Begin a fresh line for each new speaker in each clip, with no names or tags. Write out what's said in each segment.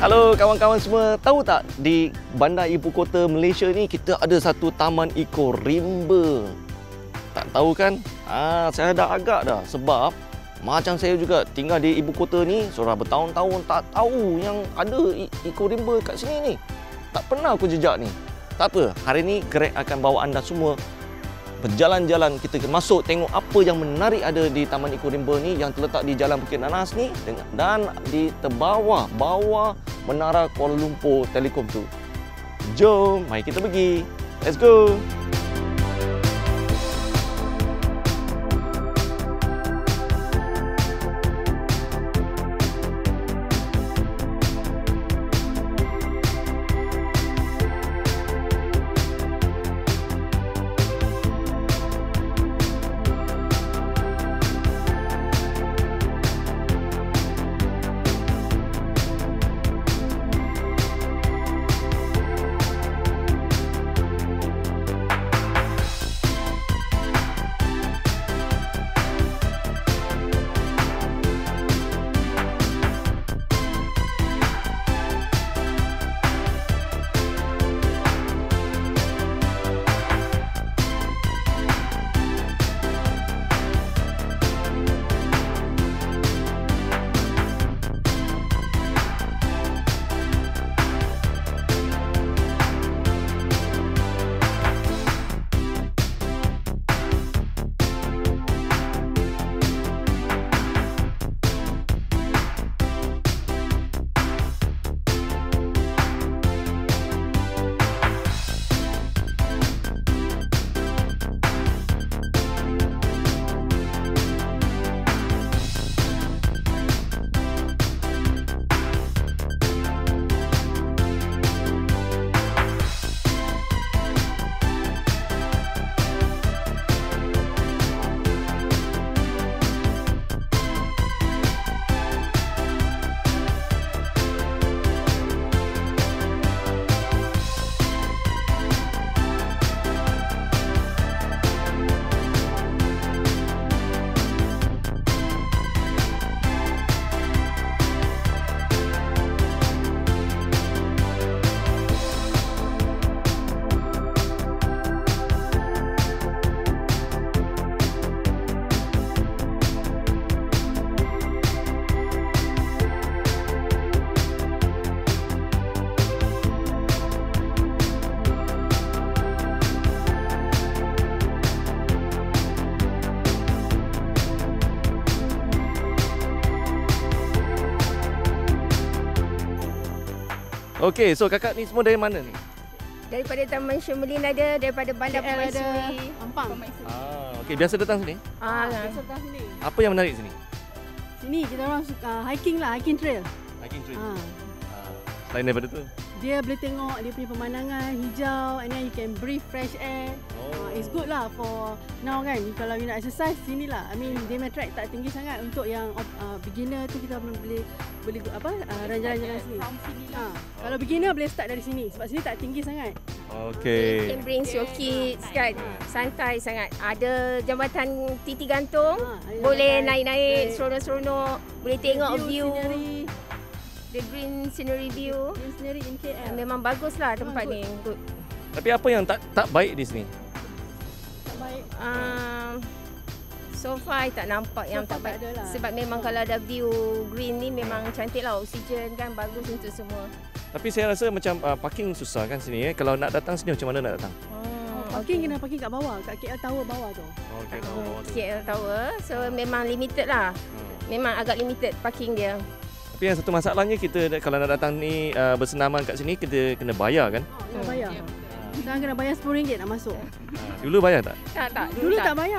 Halo kawan-kawan semua, tahu tak di bandar ibu kota Malaysia ni kita ada satu taman eco rimba. Tak tahu kan? Saya dah agak dah sebab macam saya juga tinggal di ibu kota ni sudah bertahun-tahun tak tahu yang ada eco rimba kat sini ni. Tak pernah aku jejak ni. Tak apa, hari ni Greg akan bawa anda semua berjalan-jalan, kita masuk tengok apa yang menarik ada di Taman Eco Rimba ni yang terletak di Jalan Bukit Nanas ni dan di terbawah Menara Kuala Lumpur Telekom tu. Jom, mari kita pergi. Let's go. Okey, so kakak ni semua dari mana ni?
Daripada Taman Syemlin ada, daripada Bandar Permaisuri.
Ampang.
Okey, biasa datang sini?
Biasa datang sini.
Apa yang menarik sini?
Sini kita orang suka hiking lah, hiking trail.
Hiking trail. Selain daripada tu?
Dia boleh tengok dia punya pemandangan hijau and then you can breathe fresh air. It's good lah for now kan. Kalau you nak exercise sini lah. I mean dia punya track tak tinggi sangat untuk yang beginner tu kita boleh jalan-jalan sini. Kalau beginner boleh start dari sini sebab sini tak tinggi sangat.
Okey.
You can bring your kids kan. Santai sangat. Ada jambatan titi gantung. Boleh naik-naik seronok-seronok. Boleh tengok view. Scenery. The green scenery view.
Green scenery in KL.
Memang baguslah tempat ni. Good.
Tapi apa yang tak baik di sini?
Tak baik.
So far tak nampak yang tak baik. Sebab memang kalau ada view green ni memang cantik lah. Oksigen kan bagus untuk semua.
Tapi saya rasa macam parking susah kan sini. Kalau nak datang sini macam mana nak datang?
Parking kena parking kat bawah, kat KL Tower bawah tu.
KL Tower. So memang limited lah. Memang agak limited parking dia.
Tapi yang satu masalahnya kita kalau nak datang ni bersenaman kat sini kita kena bayar kan?
Kena bayar. Sekarang kena bayar RM10 nak masuk.
Dulu bayar tak?
Tak.
Dulu tak bayar.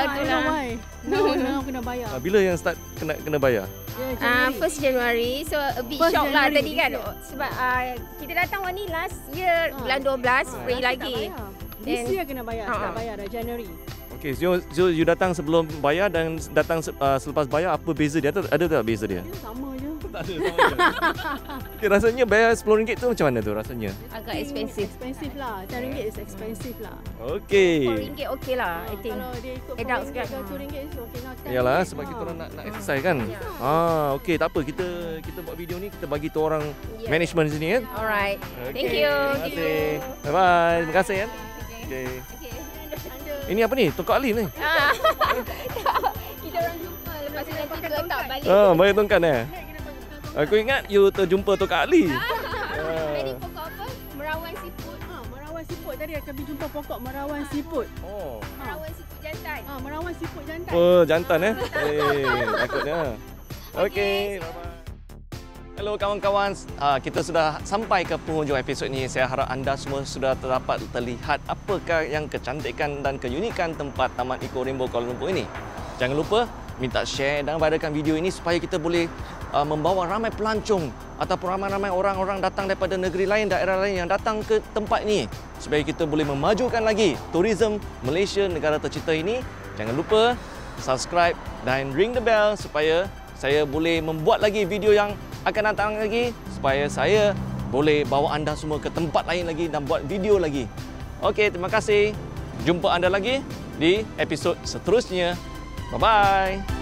Now kena bayar.
Bila yang start kena bayar?
1st January. So a bit shock lah tadi kan. Sebab kita datang ni last year bulan 12 free lagi.
This year kena bayar. Tak bayar dah January.
Okey, so you datang sebelum bayar dan datang selepas bayar, apa beza dia? Ada tak beza dia?
Sama je.
Tak ada sama je. Okay, rasanya bayar RM10 tu macam mana tu rasanya?
Agak expensive.
Expensive lah. RM10 is expensive lah.
Okey.
RM4 okey lah, I think.
Kalau dia ikut
Adults
RM4
kan.
ke RM2 is okay lah.
Yalah, sebab kita orang nak exercise kan.
Ya.
Okey, tak apa, kita buat video ni, kita bagi tu orang
Ya.
management sini kan.
Alright.
Okey,
Thank you.
Terima kasih. Bye bye. Terima kasih kan.
Okay.
Okey.
Okay.
Ini apa ni? Tongkat Ali ni.
Ah. Kita orang jumpa lepas tu nanti letak balik.
Bagi tongkat Aku ingat you terjumpa Tongkat Ali.
Tadi pokok apa? Merawan seafood.
Merawan siput tadi kami jumpa pokok merawan siput.
Oh.
Merawan seafood jantan.
Merawan siput jantan.
Oh, jantan takutnya. Okey, bye-bye. Hello kawan-kawan, kita sudah sampai ke penghujung episod ini. Saya harap anda semua sudah dapat terlihat apakah yang kecantikan dan keunikan tempat Taman Eco Rainbow Kuala Lumpur ini. Jangan lupa minta share dan viralkan video ini supaya kita boleh membawa ramai pelancong ataupun ramai-ramai orang-orang datang daripada negeri lain, daerah lain yang datang ke tempat ini supaya kita boleh memajukan lagi tourism Malaysia, negara tercinta ini. Jangan lupa subscribe dan ring the bell supaya saya boleh membuat lagi video yang akan datang lagi supaya saya boleh bawa anda semua ke tempat lain lagi dan buat video lagi. Okey, terima kasih. Jumpa anda lagi di episod seterusnya. Bye-bye.